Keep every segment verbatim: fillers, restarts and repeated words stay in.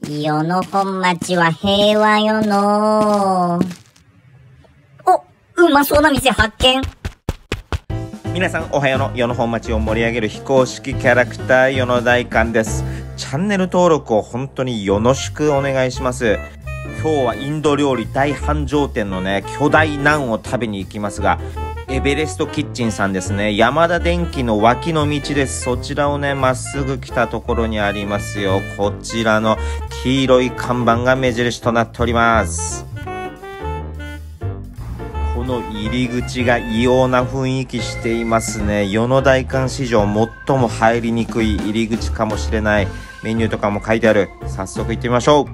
世の本町は平和よの。お、うまそうな店発見。 皆さんおはようの世の本町を盛り上げる非公式キャラクター世の大観です。チャンネル登録を本当によろしくお願いします。今日はインド料理大繁盛店のね巨大ナンを食べに行きますが、エベレストキッチンさんですね。山田電機の脇の道です。そちらをねまっすぐ来たところにありますよ。こちらの黄色い看板が目印となっております。この入り口が異様な雰囲気していますね。世の大観史上最も入りにくい入り口かもしれない。メニューとかも書いてある。早速行ってみましょう。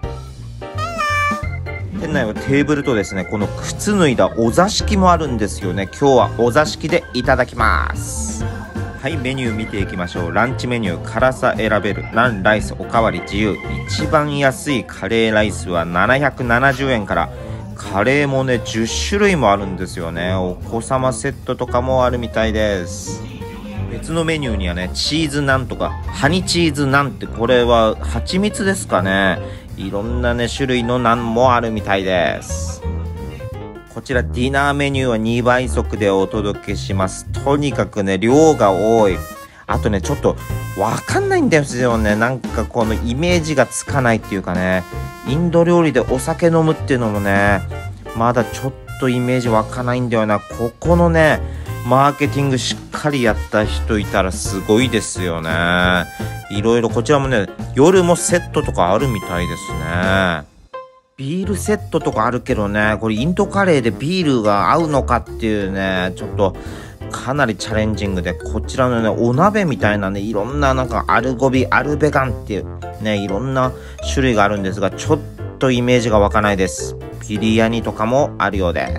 店内はテーブルとですね、この靴脱いだお座敷もあるんですよね。今日はお座敷でいただきます。はい、メニュー見ていきましょう。ランチメニュー、辛さ選べる、ナン、ライスおかわり自由。一番安いカレーライスはななひゃくななじゅうえんから、カレーもねじゅっしゅるいもあるんですよね。お子様セットとかもあるみたいです。別のメニューにはねチーズナンとかハニチーズナンって、これは蜂蜜ですかね。いろんなね種類のナンもあるみたいです。こちらディナーメニューはにばい速でお届けします。とにかくね量が多い。あとねちょっとわかんないんですよね。なんかこのイメージがつかないっていうかね、インド料理でお酒飲むっていうのもねまだちょっとイメージわかないんだよな。ここのねマーケティングしっかりやった人いたらすごいですよね。いろいろこちらもね夜もセットとかあるみたいですね。ビールセットとかあるけどね、これインドカレーでビールが合うのかっていうね、ちょっとかなりチャレンジングで、こちらのねお鍋みたいなねいろんななんかアルゴビアルベガンっていうねいろんな種類があるんですが、ちょっとイメージが湧かないです。ビリヤニとかもあるようです。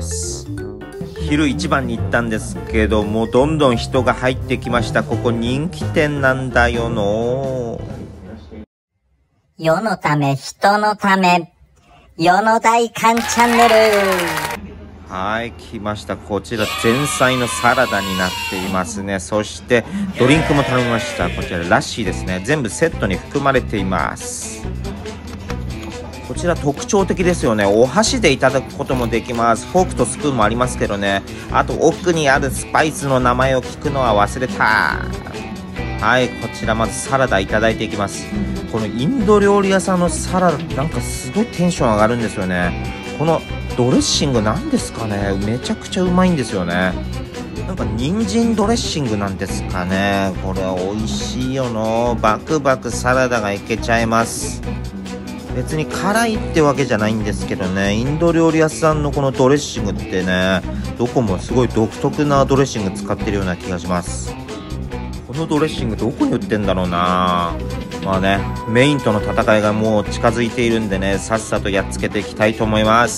昼一番に行ったんですけども、どんどん人が入ってきました。ここ人気店なんだよの。 世のため人のため、世の大観チャンネル。 はい、来ました。こちら前菜のサラダになっていますね。そしてドリンクも頼みました。こちらラッシーですね。全部セットに含まれています。こちら特徴的ですよね。お箸でいただくこともできます。フォークとスプーンもありますけどね。あと奥にあるスパイスの名前を聞くのは忘れた。はい、こちらまずサラダいただいていきます。このインド料理屋さんのサラダなんかすごいテンション上がるんですよね。このドレッシングなんですかね、めちゃくちゃうまいんですよね。なんか人参ドレッシングなんですかね。これは美味しいよの。バクバクサラダがいけちゃいます。別に辛いってわけじゃないんですけどね、インド料理屋さんのこのドレッシングってねどこもすごい独特なドレッシング使ってるような気がします。このドレッシングどこに売ってんだろうな。まあねメインとの戦いがもう近づいているんでね、さっさとやっつけていきたいと思います。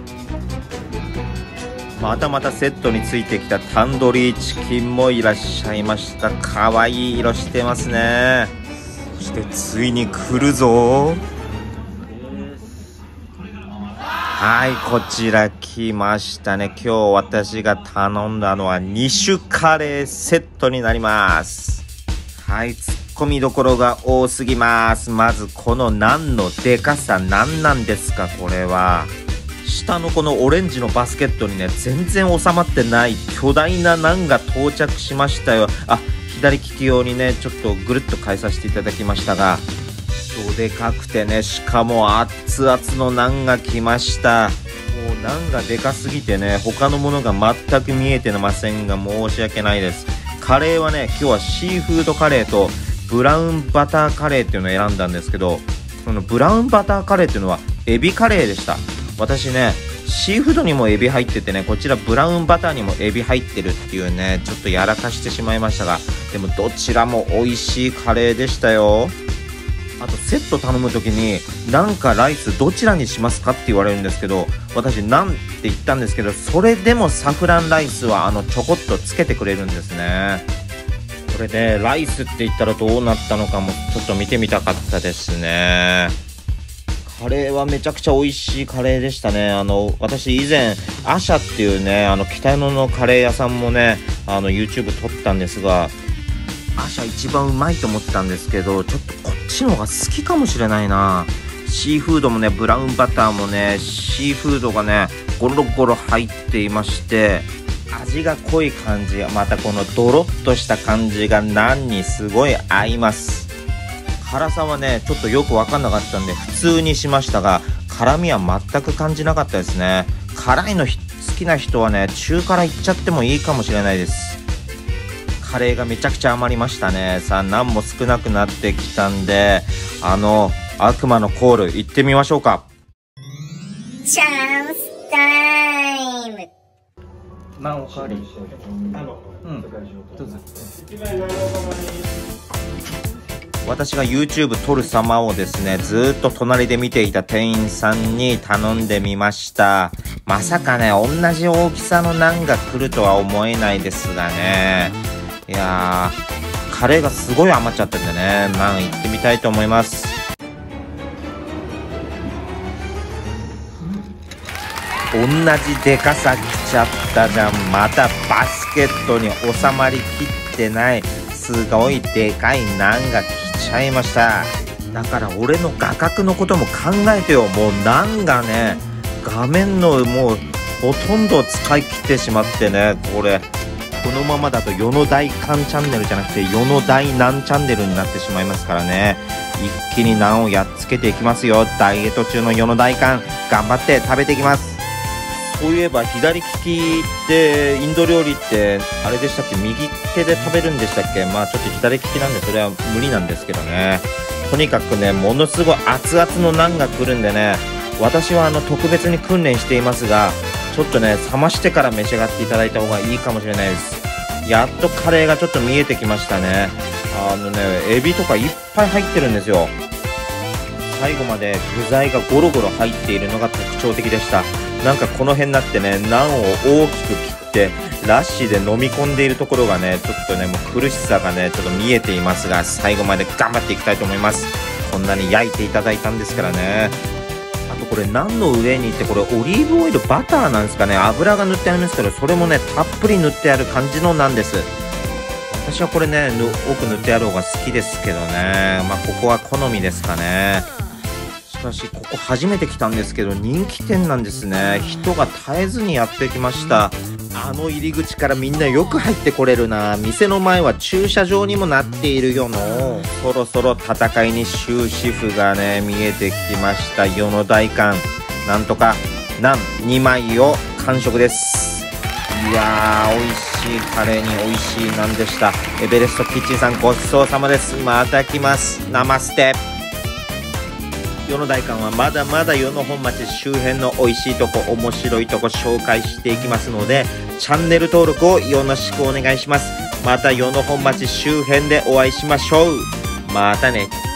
またまたセットについてきたタンドリーチキンもいらっしゃいました。かわいい色してますね。そしてついに来るぞ。はい、こちら来ましたね。今日私が頼んだのはに種カレーセットになります。はい、ツッコミどころが多すぎます。まずこのナンのでかさ、何なんですかこれは。下のこのオレンジのバスケットにね全然収まってない巨大なナンが到着しましたよ。あ、左利き用にねちょっとぐるっと変えさせていただきましたが、どでかくてね、しかも熱々のナンが来ました。もうナンがでかすぎてね他のものが全く見えてませんが申し訳ないです。カレーはね今日はシーフードカレーとブラウンバターカレーっていうのを選んだんですけど、そのブラウンバターカレーっていうのはエビカレーでした。私ねシーフードにもエビ入っててね、こちらブラウンバターにもエビ入ってるっていうね、ちょっとやらかしてしまいましたが、でもどちらも美味しいカレーでしたよ。あとセット頼む時にナンかライスどちらにしますかって言われるんですけど、私ナンって言ったんですけど、それでもサフランライスはあのちょこっとつけてくれるんですね。これでライスって言ったらどうなったのかもちょっと見てみたかったですね。カレーはめちゃくちゃ美味しいカレーでしたね。あの私以前アシャっていうねあの北野のカレー屋さんもねあの YouTube 撮ったんですが、アシャ一番うまいと思ったんですけど、ちょっとこっちの方が好きかもしれないな。 シーフードもね、ブラウンバターもね、シーフードがねゴロゴロ入っていまして、味が濃い感じ、またこのドロッとした感じがナンにすごい合います。辛さはねちょっとよく分かんなかったんで普通にしましたが、辛みは全く感じなかったですね。辛いの好きな人はね中辛いっちゃってもいいかもしれないです。カレーがめちゃくちゃ余りましたね。さあナンも少なくなってきたんで、あの悪魔のコール行ってみましょうか。 チャンスタイム。 ナンおかわり。あの、うん、どうぞ。私が YouTube 撮る様をですね、ずーっと隣で見ていた店員さんに頼んでみました。まさかね、同じ大きさのナンが来るとは思えないですがね。いやー、カレーがすごい余っちゃってんでね、ナン行ってみたいと思います。同じでかさ来ちゃったじゃん。またバスケットに収まりきってない、すごいでかいナンが来ちゃいました。だから俺の画角のことも考えてよ。もうナンがね、画面のもうほとんど使い切ってしまってね、これこのままだと世の大寒チャンネルじゃなくて世の大ナンチャンネルになってしまいますからね。一気にナンをやっつけていきますよ。ダイエット中の世の大寒、頑張って食べていきます。そういえば左利きってインド料理ってあれでしたっけ、右手で食べるんでしたっけ。まあちょっと左利きなんでそれは無理なんですけどね。とにかくね、ものすごい熱々のナンが来るんでね、私はあの特別に訓練していますが、ちょっとね冷ましてから召し上がっていただいた方がいいかもしれないです。やっとカレーがちょっと見えてきましたね。あのね、エビとかいっぱい入ってるんですよ。最後まで具材がゴロゴロ入っているのが特徴的でした。なんかこの辺になってね、ナンを大きく切ってラッシーで飲み込んでいるところがね、ちょっとねもう苦しさがねちょっと見えていますが、最後まで頑張っていきたいと思います。こんなに焼いていただいたんですからね。あとこれナンの上にってこれオリーブオイルバターなんですかね、油が塗ってあるんですけど、それもねたっぷり塗ってある感じのナンです。私はこれね多く塗ってある方が好きですけどね、まあここは好みですかね。しかしここ初めて来たんですけど人気店なんですね。人が絶えずにやってきました。あの入り口からみんなよく入ってこれるな。店の前は駐車場にもなっているよの。そろそろ戦いに終止符がね見えてきました。世の大寒、なんとかナンにまいを完食です。いやー、美味しいカレーに美味しいナンでした。エベレストキッチンさんごちそうさまです。また来ます。ナマステ。世の大寒はまだまだ世の本町周辺の美味しいとこ、面白いとこ紹介していきますので、チャンネル登録をよろしくお願いします。また世の本町周辺でお会いしましょう。またね。